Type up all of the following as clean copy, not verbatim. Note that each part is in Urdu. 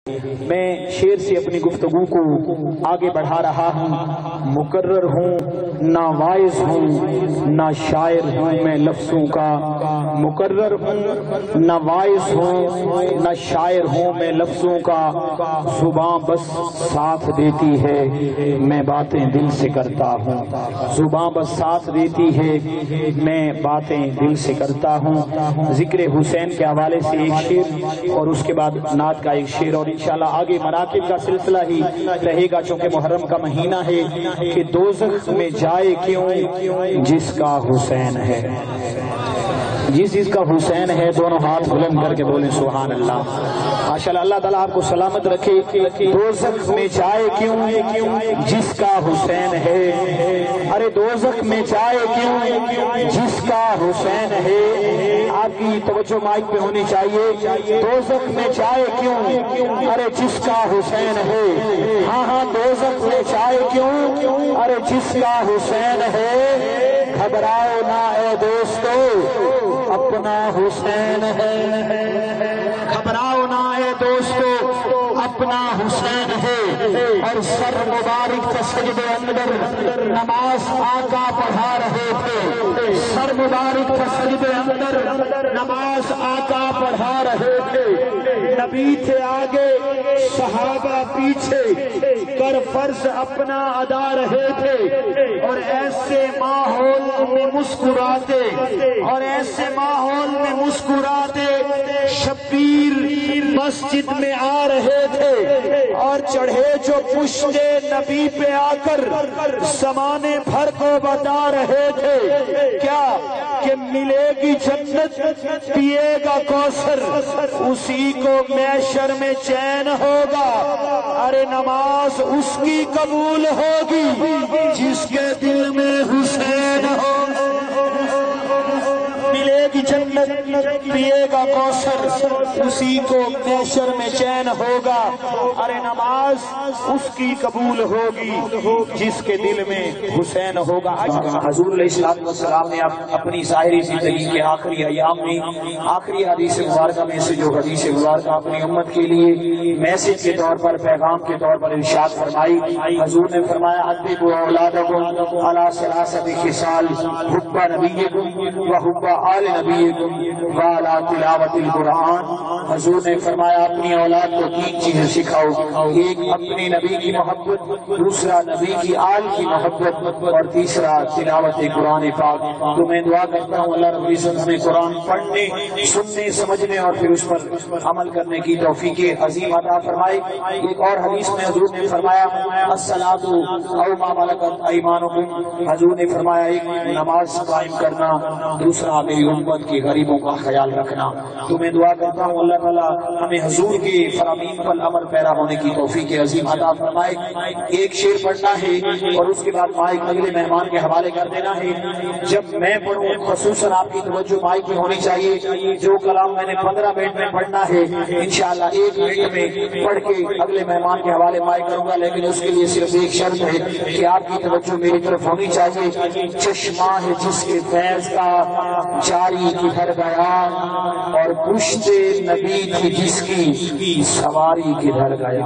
میں شعر سے اپنی گفتگو کو آگے بڑھا رہا ہوں۔ مقرر ہوں نہ واعظ ہوں نہ شاعر ہوں میں لفظوں کا، مقرر ہوں نہ واعظ ہوں نہ شاعر ہوں میں لفظوں کا، زباں بس ساتھ دیتی ہے میں باتیں دل سے کرتا ہوں، زباں بس ساتھ دیتی ہے میں باتیں دل سے کرتا ہوں۔ ذکر حسین کے حوالے سے ایک شعر اور اس کے بعد نعت کا ایک شعر، اور انشاءاللہ آگے مراقب کا سلسلہ ہی رہے گا، چونکہ محرم کا مہینہ ہے کہ دوزخ میں جائے کیوں جس کا حسین ہے، جس کا حسین ہے دونوں ہاتھ بلند کر کے بولیں سبحان اللہ۔ ماشاءاللہ اللہ تعالیٰ آپ کو سلامت رکھے۔ دوزخ میں جائے کیوں جس کا حسین ہے، ارے دوزخ میں جائے کیوں جس کا حسین ہے، آپ کی توجہ مائک پہ ہونی چاہیے۔ دوزخ میں جائے کیوں ارے جس کا حسین ہے، ہاں ہاں دوزخ میں جائے کیوں ارے جس کا حسین ہے، گھبراؤ نہ اے دوستو اپنا حسین ہے، گھبراؤ نہ اے دوستو اپنا حسین ہے۔ اور سر مبارک سجدے اندر نماز آقا پڑھا رہے تھے، سر مبارک سجدے اندر نماز آقا پڑھا رہے تھے، نبی تھے آگے صحابہ پیچھے، کر فرض اپنا ادا رہے تھے، اور ایسے ماحول میں مسکراتے، اور ایسے ماحول میں مسکراتے شبیر مسجد میں آ رہے تھے، اور چڑھے جو پشتے نبی پہ آ کر زمانے بھر کو بتا رہے تھے کیا کہ ملے گی جنت پیے گا کوثر، اسی کو محشر میں چین ہوگا، ارے نماز اس کی قبول ہوگی جس کے دل میں حسین ہو، ملے گی جنت پیے گا کوثر اسی کو محشر میں چین ہوگا، ارے نماز اس کی قبول ہوگی جس کے دل میں حسین ہوگا۔ حضور علیہ السلام نے اپنی ظاہری زندگی کے آخری ایام میں آخری حدیث مبارکہ میں سے جو حدیث مبارکہ اپنی امت کے لیے میسج کے طور پر پیغام کے طور پر ارشاد فرمائی۔ حضور نے فرمایا ادبوا اولادکم علی ثلاثۃ خصال حب نبیکم و حب آل نبیکم و علی تلاوت القرآن۔ حضور نے فرمایا اپنی اولاد کو تین چیزیں سکھاؤ، ایک اپنی نبی کی محبت، دوسرا نبی کی آل کی محبت، اور تیسرا تلاوت قرآن پاک۔ تو میں دعا کرتا ہوں اللہ رب العزت ہمیں قرآن پڑھنے، سننے، سمجھنے اور پھر اس پر عمل کرنے کی توفیق عظیم عطا فرمائے۔ ایک اور حدیث میں حضور نے فرمایا الصلاۃ او ما ملکت ایمانکم، حضور نے فرمایا ایک نماز قائم کرنا، دوسرا میری امت کے غریبوں کا خیال رکھنا۔ تو میں دعا کرتا ہوں اللہ تعالیٰ ہمیں حضور کے فرامین پر عمل پیرا ہونے کی توفیق عظیم عطا فرمائے۔ ایک شعر پڑھنا ہے اور اس کے بعد مائک اگلے مہمان کے حوالے کر دینا ہے۔ جب میں پڑھوں خصوصاً آپ کی توجہ مائک میں ہونی چاہیے، جو کلام میں نے 15 منٹ میں پڑھنا ہے انشاءاللہ 1 منٹ میں پڑھ کے اگلے مہمان کے حوالے مائک کروں گا، لیکن اس کے لیے صرف ایک شرط ہے کہ آپ کی توجہ میری طرف ہونی چاہیے۔ چشمہ ہے جس کے فیض کا جاری کدھر گیا، اور پشت نبی تھی جس کی سواری کدھر گیا۔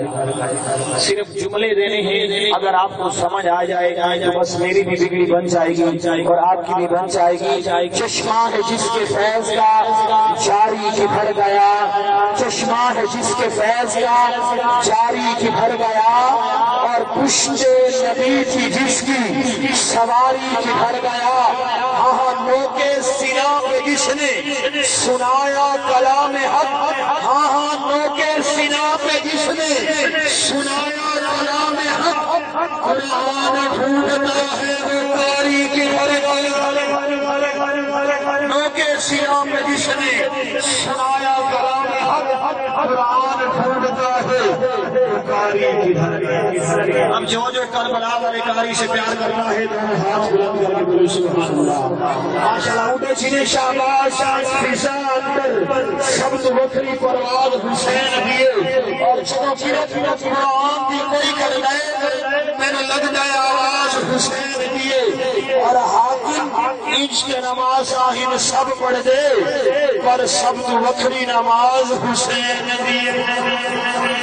صرف جملے دینے ہیں، اگر آپ کو سمجھ آ جائے تو بس میری بھی بگڑی بن جائے گی اور آپ کی بھی بن جائے گی۔ چشمہ ہے جس کے فیض کا جاری کدھر گیا، چشمہ ہے جس کے فیض کا جاری کدھر گیا، اور پشت نبی تھی جس کی سواری کدھر گیا۔ ہاں نوکے سینہ پہ جس نے سنایا کلام حق، ہاں نوکے سینہ پہ جس نے سنایا کلام حق، قرآن ڈھونڈتا ہے وہ قاری کدھر گیا۔ نوکے سینہ پہ جس نے سنایا کلام حق، قرآن ڈھونڈتا ہے وہ قاری کدھر گیا۔ ہم جو کربلا والے قاری سے پیار کرنا ہے دونوں ہاتھ بلند کر کے بولے سبحان اللہ۔ ماشاءاللہ اٹھے چنے شاباش فضا اندر شبد وکری پرواز حسین دیے، اور جدو پھرت قرآن دی کوئی کر لے میں نے لگ جائے آواز حسین دیے، اور حاکم عشق نماز آہن سب پڑھ دے پر شبد وکری نماز حسین دیے۔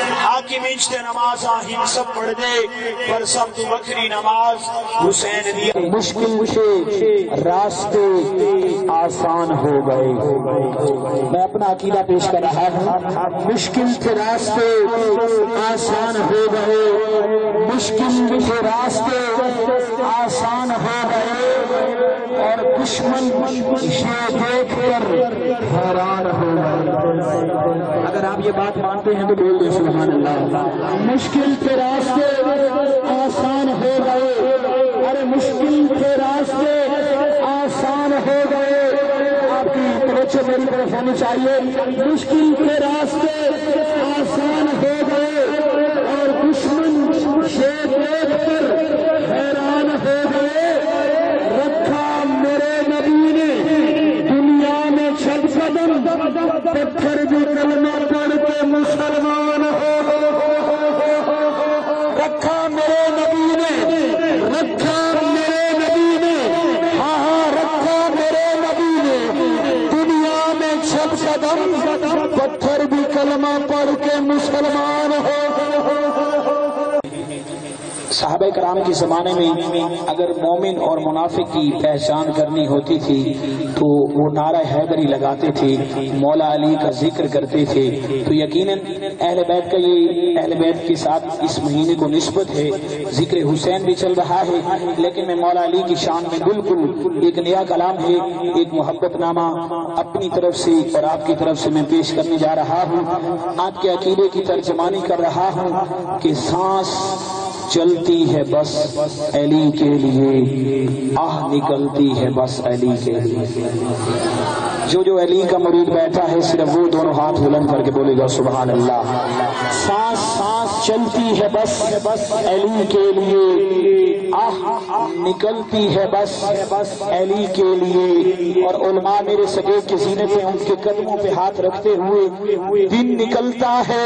کی میچتے نماز آہین سب پڑھ دے پر سب تو بکری نماز حسین دیا مشکل سے راستے آسان ہو گئے. میں اپنا عقیدہ پیش کر رہا ہوں. مشکل سے راستے آسان ہو گئے, مشکل سے راستے آسان ہو گئے اور دشمن یہ دیکھ کر حیران ہو گئے. اگر آپ یہ بات مانتے ہیں تو بول دیں سبحان اللہ. مشکل کے راستے آسان ہو گئے, ارے مشکل کے راستے آسان ہو گئے. آپ کی توجہ میری طرف ہونی چاہیے. مشکل کے راستے آسان ہو گئے اور دشمن یہ دیکھ کر حیران ہو گئے. رکھا میرے نبی نے دنیا میں چھت قدم, پتھر بھی کلمہ پڑھ کے مسلمان ہو. رکھا میرے نبی نے, رکھا میرے نبی نے, ہاں رکھا میرے نبی نے دنیا میں چھت قدم, پتھر بھی کلمہ پڑھ کے مسلمان ہو. صحابہ کرام کے زمانے میں اگر مومن اور منافق کی پہچان کرنی ہوتی تھی تو وہ نعرہ حیدری لگاتے تھے, مولا علی کا ذکر کرتے تھے. تو یقیناً اہل بیت کا یہ اہل بیت کے ساتھ اس مہینے کو نسبت ہے. ذکر حسین بھی چل رہا ہے لیکن میں مولا علی کی شان میں بالکل ایک نیا کلام ہے, ایک محبت نامہ اپنی طرف سے اور آپ کی طرف سے میں پیش کرنے جا رہا ہوں. آپ کے عقیدے کی ترجمانی کر رہا ہوں کہ سانس چلتی ہے بس علی کے لیے, آہ نکلتی ہے بس علی کے لیے. جو علی کا مرید بیٹھا ہے صرف وہ دونوں ہاتھ بلند کر کے بولے گا سبحان اللہ. سانس سانس چلتی ہے بس علی کے لیے, آہ نکلتی ہے بس علی کے لیے. اور علماء میرے سگے کی زینتیں ان کے قدموں پہ ہاتھ رکھتے ہوئے دن نکلتا ہے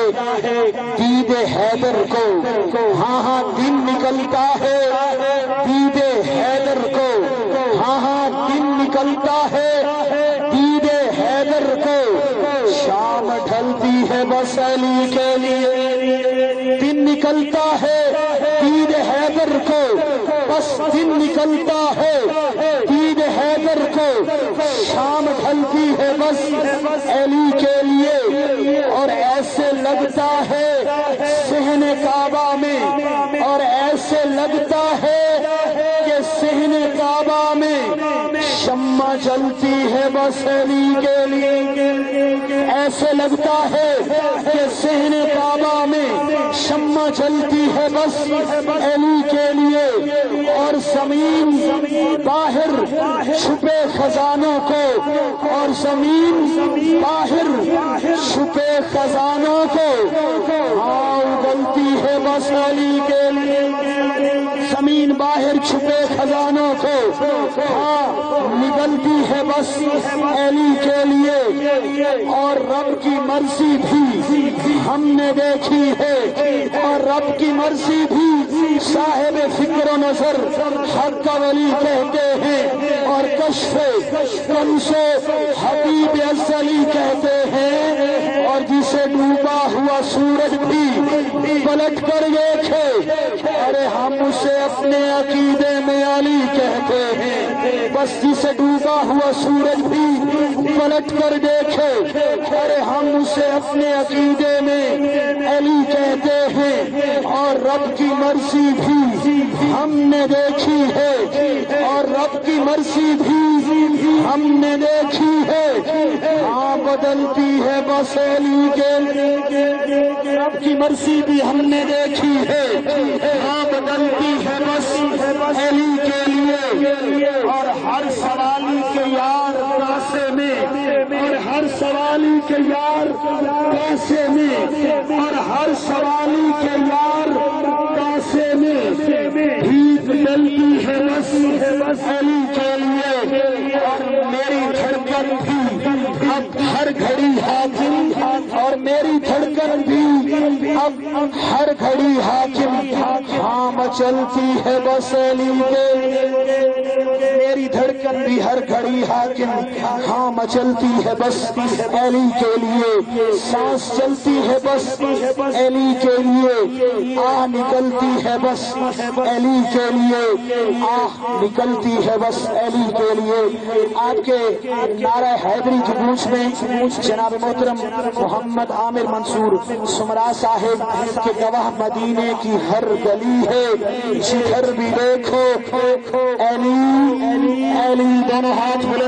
دید حیدر کو, ہاں دن نکلتا ہے دید حیدر کو, ہاں دن نکلتا ہے دید حیدر کو. شام ڈھلتی ہے بس علی کے لیے, دن نکلتا ہے دید حیدر کو, بس دن نکلتا ہے دید حیدر کو. شام ڈھلتی ہے بس علی کے لیے. اور ایسے لگتا ہے صحن کعبہ میں, اور ایسے لگتا ہے کہ صحن کعبہ میں شمع جلتی ہے بس علی کے لیے. ایسے لگتا ہے کہ صحن کعبہ میں شمع جلتی ہے بس علی کے لیے. اور زمین باہر چھپے خزانوں کو, اور زمین باہر چھپے خزانوں کو ہاں اگلتی ہے بس علی کے لیے. زمین باہر چھپے خزانوں کو ہاں نکلتی ہے بس علی کے لیے. اور رب کی مرضی بھی ہم نے دیکھی ہے, اور رب کی مرضی بھی صاحب فکر و نظر حق کا ولی کہتے ہیں, اور کشف کنز حبیب ازلی کہتے ہیں. اور جسے ڈوبا ہوا سورج بھی پلٹ کر دیکھے, ارے ہم اسے اپنے عقیدے میں علی کہتے ہیں. بس جسے ڈوبا ہوا سورج بھی پلٹ کر دیکھے, ارے ہم اسے اپنے عقیدے میں علی کہتے ہیں. اور رب کی مرضی بھی ہم نے دیکھی ہے, اور رب کی مرضی بھی ہم نے دیکھی ہے, ہاں بدلتی ہے بس علی کے لیے. رب کی مرضی بھی ہم نے دیکھی ہے, ہاں بدلتی ہے بس علی کے لیے. اور ہر سوالی کے یار کاسے میں, اور ہر سوالی کے یار کاسے میں, اور ہر سوالی کے یار کاسے میں بھیگ ڈلتی ہے بس علی کے لیے. اور میری دھڑکن بھی اب ہر گھڑی حاکم, اور میری دھڑکن بھی اب ہر گھڑی حاکم ہاں مچلتی ہے بس علی کے، میری دھڑکن بھی ہر گھڑی حاکم ہاں مچلتی ہے بس علی کے لیے، سانس چلتی ہے بس علی کے لیے، آہ نکلتی ہے بس علی کے لیے، آہ نکلتی ہے بس علی کے لیے۔ آپ کے نعرہ حیدری کی گونج میں جناب محترم محمد عامر منصور سمرا صاحب کے گواہ مدینے کی ہر گلی ہے، جدھر بھی دیکھو علی علی، دونوں ہاتھ